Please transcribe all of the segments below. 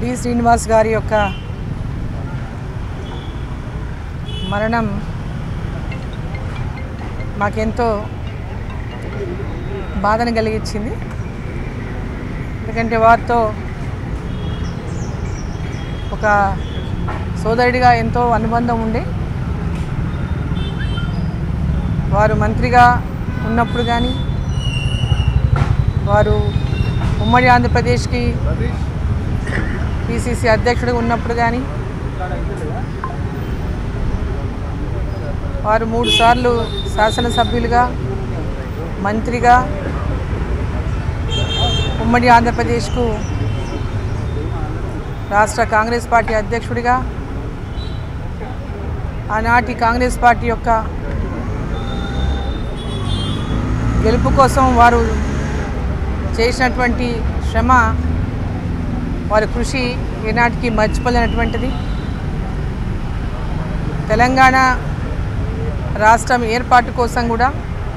D Srinivas గారి యొక్క మరణం మాకెంతో బాధను కలిగించింది. ఎందుకంటే వారితో ఒక సోదరుడిగా ఎంతో అనుబంధం ఉండే, వారు మంత్రిగా ఉన్నప్పుడు కానీ, వారు ఉమ్మడి ఆంధ్రప్రదేశ్కి పిసిసి అధ్యక్షుడిగా ఉన్నప్పుడు కానీ, వారు 3 సార్లు శాసనసభ్యులుగా, మంత్రిగా, ఉమ్మడి ఆంధ్రప్రదేశ్కు రాష్ట్ర కాంగ్రెస్ పార్టీ అధ్యక్షుడిగా, ఆనాటి కాంగ్రెస్ పార్టీ యొక్క గెలుపు కోసం వారు చేసినటువంటి శ్రమ, వారి కృషి ఈనాటికి మర్చిపోలేనటువంటిది. తెలంగాణ రాష్ట్రం ఏర్పాటు కోసం కూడా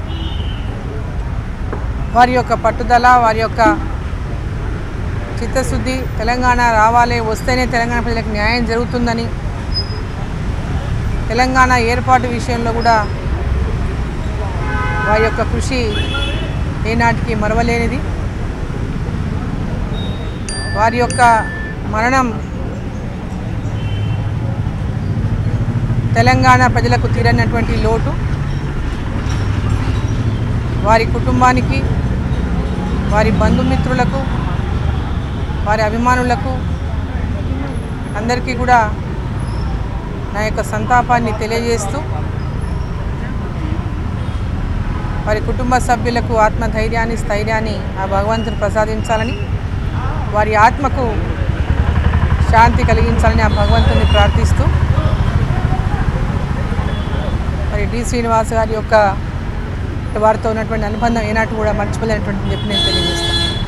వారి యొక్క పట్టుదల, వారి యొక్క చిత్తశుద్ధి, తెలంగాణ రావాలి, వస్తేనే తెలంగాణ ప్రజలకు న్యాయం జరుగుతుందని, తెలంగాణ ఏర్పాటు విషయంలో కూడా వారి యొక్క కృషి ఏనాటికి మరవలేనిది. వారి యొక్క మరణం తెలంగాణ ప్రజలకు తీరనటువంటి లోటు. వారి కుటుంబానికి, వారి బంధుమిత్రులకు, వారి అభిమానులకు అందరికీ కూడా నా యొక్క సంతాపాన్ని తెలియజేస్తూ, వారి కుటుంబ సభ్యులకు ఆత్మధైర్యాన్ని, స్థైర్యాన్ని ఆ భగవంతుడు ప్రసాదించాలని, వారి ఆత్మకు శాంతి కలిగించాలని ఆ భగవంతుని ప్రార్థిస్తూ, మరి డి శ్రీనివాస్ గారి యొక్క వారితో ఉన్నటువంటి అనుబంధం ఏనాటి కూడా మర్చిపోలేనటువంటి చెప్పి నేను తెలియజేస్తాను.